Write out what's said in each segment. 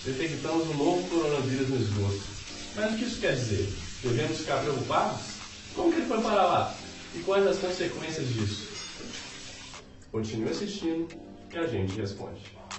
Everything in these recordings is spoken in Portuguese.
Detectamos um novo coronavírus no esgoto. Mas o que isso quer dizer? Devemos ficar preocupados? Como que ele foi para lá? E quais as consequências disso? Continue assistindo que a gente responde.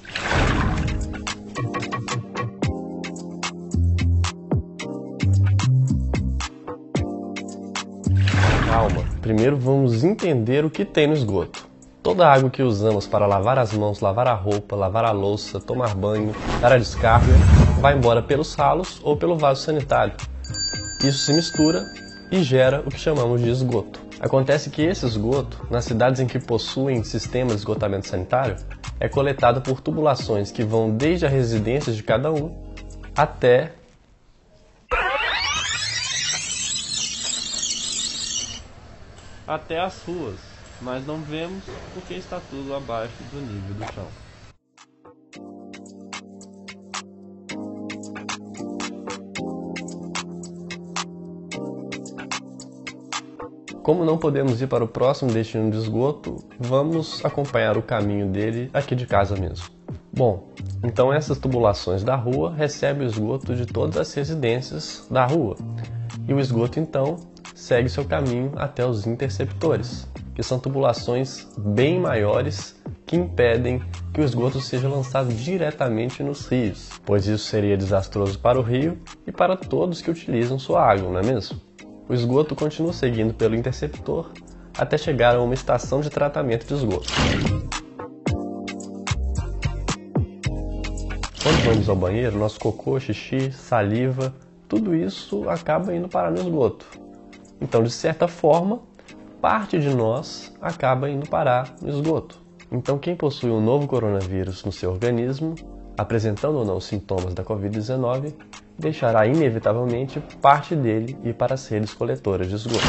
Calma, primeiro vamos entender o que tem no esgoto. Toda a água que usamos para lavar as mãos, lavar a roupa, lavar a louça, tomar banho, dar a descarga, vai embora pelos ralos ou pelo vaso sanitário. Isso se mistura e gera o que chamamos de esgoto. Acontece que esse esgoto, nas cidades em que possuem sistema de esgotamento sanitário, é coletado por tubulações que vão desde a residência de cada um até as ruas, mas não vemos porque está tudo abaixo do nível do chão. Como não podemos ir para o próximo destino de esgoto, vamos acompanhar o caminho dele aqui de casa mesmo. Bom, então essas tubulações da rua recebem o esgoto de todas as residências da rua. E o esgoto então segue seu caminho até os interceptores, que são tubulações bem maiores que impedem que o esgoto seja lançado diretamente nos rios, pois isso seria desastroso para o rio e para todos que utilizam sua água, não é mesmo? O esgoto continua seguindo pelo interceptor até chegar a uma estação de tratamento de esgoto. Quando vamos ao banheiro, nosso cocô, xixi, saliva, tudo isso acaba indo parar no esgoto. Então, de certa forma, parte de nós acaba indo parar no esgoto. Então, quem possui um novo coronavírus no seu organismo, apresentando ou não os sintomas da Covid-19, deixará inevitavelmente parte dele ir para as redes coletoras de esgoto.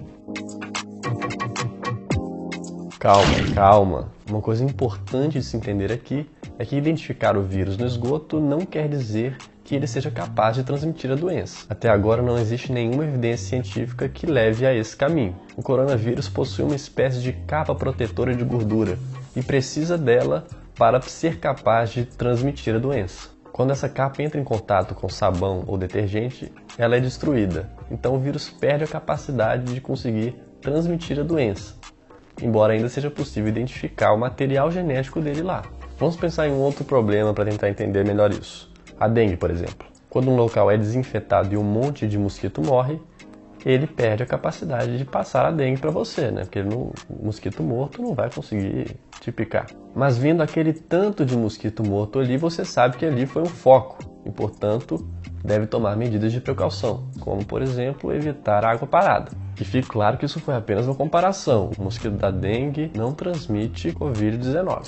Calma. Uma coisa importante de se entender aqui é que identificar o vírus no esgoto não quer dizer que ele seja capaz de transmitir a doença. Até agora não existe nenhuma evidência científica que leve a esse caminho. O coronavírus possui uma espécie de capa protetora de gordura e precisa dela para ser capaz de transmitir a doença. Quando essa capa entra em contato com sabão ou detergente, ela é destruída. Então o vírus perde a capacidade de conseguir transmitir a doença, embora ainda seja possível identificar o material genético dele lá. Vamos pensar em um outro problema para tentar entender melhor isso. A dengue, por exemplo. Quando um local é desinfetado e um monte de mosquito morre, ele perde a capacidade de passar a dengue para você, né? Porque o mosquito morto não vai conseguir te picar. Mas vendo aquele tanto de mosquito morto ali, você sabe que ali foi um foco e, portanto, deve tomar medidas de precaução, como, por exemplo, evitar água parada. E fique claro que isso foi apenas uma comparação. O mosquito da dengue não transmite Covid-19.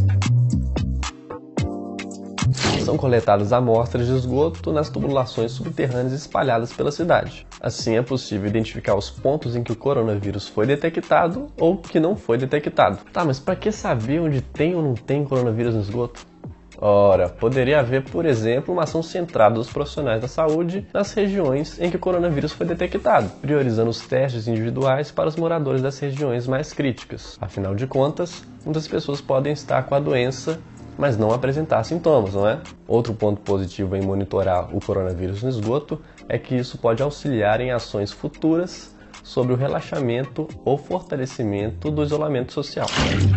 São coletadas amostras de esgoto nas tubulações subterrâneas espalhadas pela cidade. Assim é possível identificar os pontos em que o coronavírus foi detectado ou que não foi detectado. Tá, mas para que saber onde tem ou não tem coronavírus no esgoto? Ora, poderia haver, por exemplo, uma ação centrada dos profissionais da saúde nas regiões em que o coronavírus foi detectado, priorizando os testes individuais para os moradores das regiões mais críticas. Afinal de contas, muitas pessoas podem estar com a doença mas não apresentar sintomas, não é? Outro ponto positivo em monitorar o coronavírus no esgoto é que isso pode auxiliar em ações futuras sobre o relaxamento ou fortalecimento do isolamento social.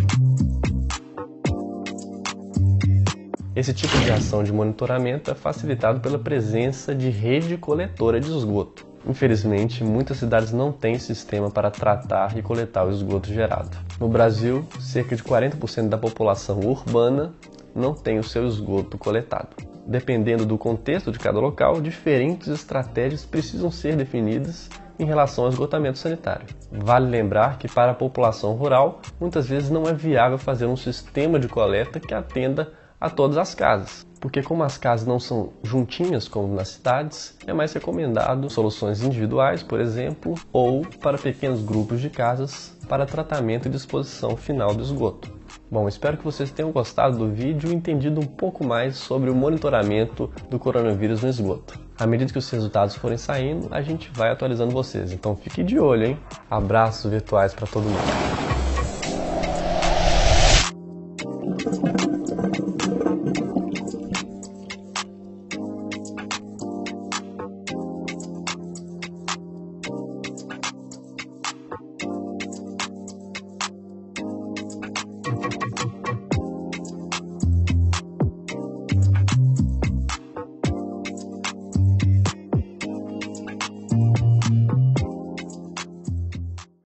Esse tipo de ação de monitoramento é facilitado pela presença de rede coletora de esgoto. Infelizmente, muitas cidades não têm sistema para tratar e coletar o esgoto gerado. No Brasil, cerca de 40% da população urbana não tem o seu esgoto coletado. Dependendo do contexto de cada local, diferentes estratégias precisam ser definidas em relação ao esgotamento sanitário. Vale lembrar que para a população rural, muitas vezes não é viável fazer um sistema de coleta que atenda a todas as casas, porque como as casas não são juntinhas como nas cidades, é mais recomendado soluções individuais, por exemplo, ou para pequenos grupos de casas para tratamento e disposição final do esgoto. Bom, espero que vocês tenham gostado do vídeo e entendido um pouco mais sobre o monitoramento do coronavírus no esgoto. À medida que os resultados forem saindo, a gente vai atualizando vocês, então fique de olho, hein? Abraços virtuais para todo mundo!